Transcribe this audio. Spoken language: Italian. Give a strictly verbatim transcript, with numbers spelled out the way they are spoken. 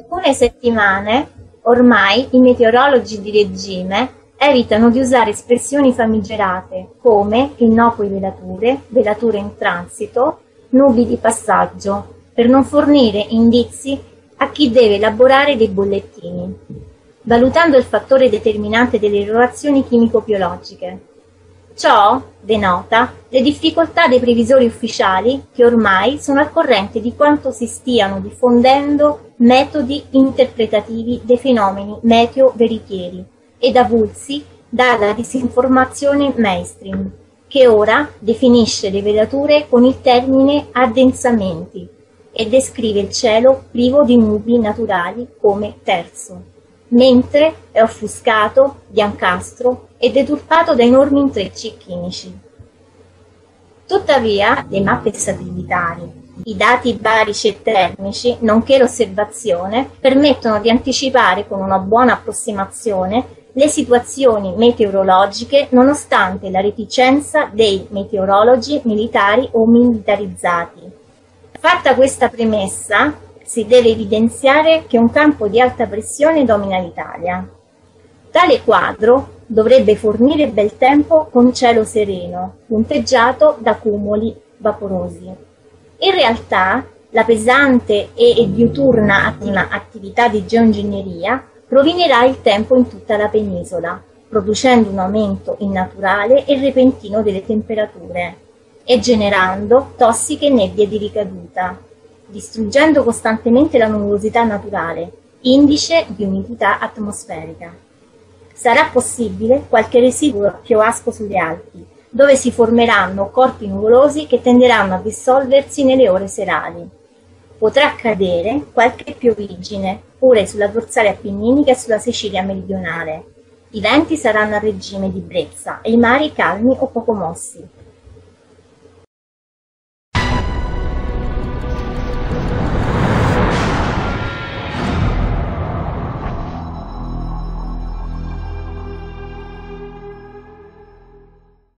alcune settimane ormai i meteorologi di regime evitano di usare espressioni famigerate come innocue velature, velature in transito, nubi di passaggio, per non fornire indizi a chi deve elaborare dei bollettini, valutando il fattore determinante delle relazioni chimico-biologiche. Ciò denota le difficoltà dei previsori ufficiali che ormai sono al corrente di quanto si stiano diffondendo metodi interpretativi dei fenomeni meteo-veritieri ed avulsi dalla disinformazione mainstream, che ora definisce le velature con il termine addensamenti e descrive il cielo privo di nubi naturali come terso, mentre è offuscato, biancastro e deturpato da enormi intrecci chimici. Tuttavia, le mappe satellitari, i dati barici e termici, nonché l'osservazione, permettono di anticipare con una buona approssimazione le situazioni meteorologiche nonostante la reticenza dei meteorologi militari o militarizzati. Fatta questa premessa, si deve evidenziare che un campo di alta pressione domina l'Italia. Tale quadro dovrebbe fornire bel tempo con cielo sereno, punteggiato da cumuli vaporosi. In realtà, la pesante e diuturna attività di geoingegneria rovinerà il tempo in tutta la penisola, producendo un aumento innaturale e repentino delle temperature e generando tossiche nebbie di ricaduta, distruggendo costantemente la nuvolosità naturale, indice di umidità atmosferica. Sarà possibile qualche residuo piovasco sulle Alpi, dove si formeranno corpi nuvolosi che tenderanno a dissolversi nelle ore serali. Potrà accadere qualche piovigine pure sulla dorsale appenninica e sulla Sicilia meridionale. I venti saranno a regime di brezza e i mari calmi o poco mossi.